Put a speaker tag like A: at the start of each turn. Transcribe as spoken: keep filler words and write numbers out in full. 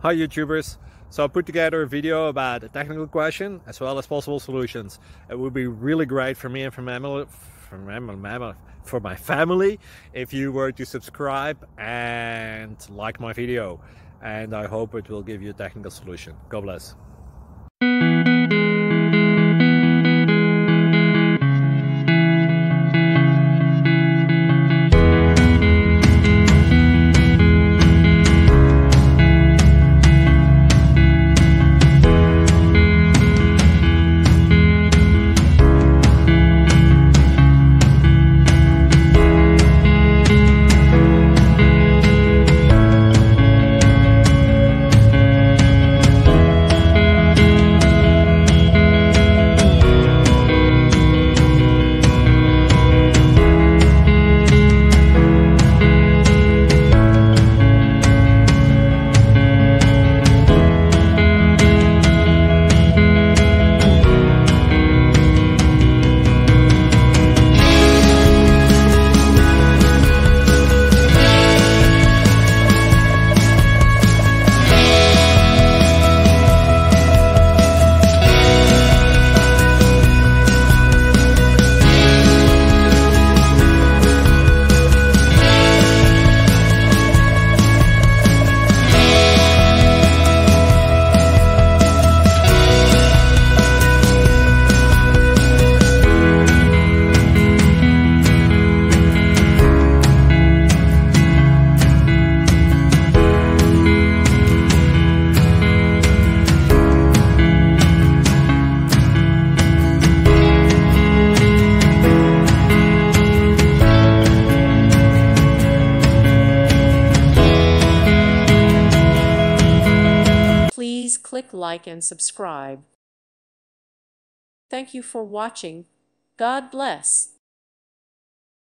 A: Hi YouTubers, so I put together a video about a technical question as well as possible solutions. It would be really great for me and for my family, for my, for my family if you were to subscribe and like my video, and I hope it will give you a technical solution. God bless.
B: Please click like and subscribe. Thank you for watching. God bless.